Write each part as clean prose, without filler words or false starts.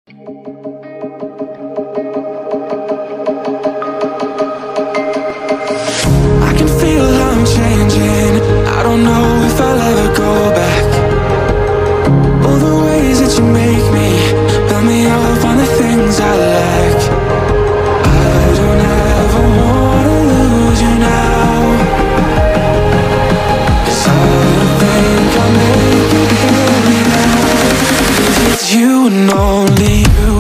I can feel how I'm changing. I don't know if I'll ever go back. All the ways that you make me, build me up on the things I lack. I don't ever wanna lose you now, 'cause I don't think I'll make it here now. 'Cause it's you and only you.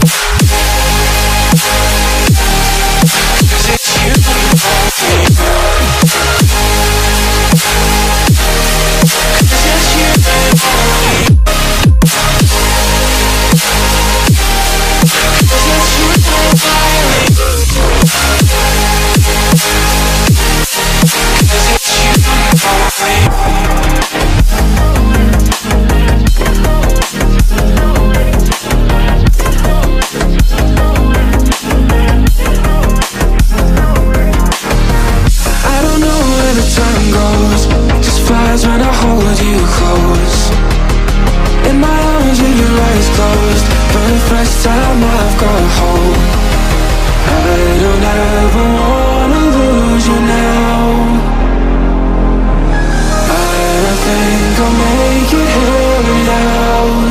'Cause it's you and only you. 'Cause it's you and only you. 'Cause it's you and only you. 'Cause it's you and only you. I don't know where the time goes, it just flies when I hold you close. In my arms with your eyes closed, for the first time I've got hope. I don't ever wanna lose you now. I don't think I'll make it here without.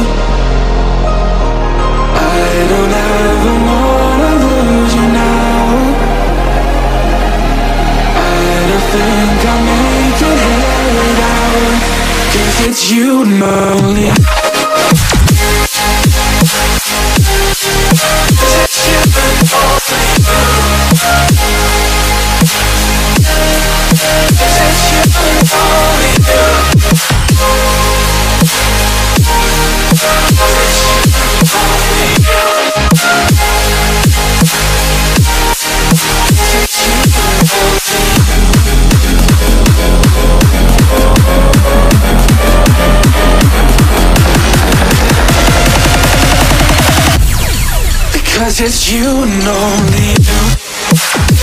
I don't ever wanna lose you now. I don't think I'll make it here without. 'Cause it's you and only. 'Cause it's you and only you. 'Cause it's you and only you. 'Cause it's you and only you. 'Cause it's you and only you. Because it's you and only you.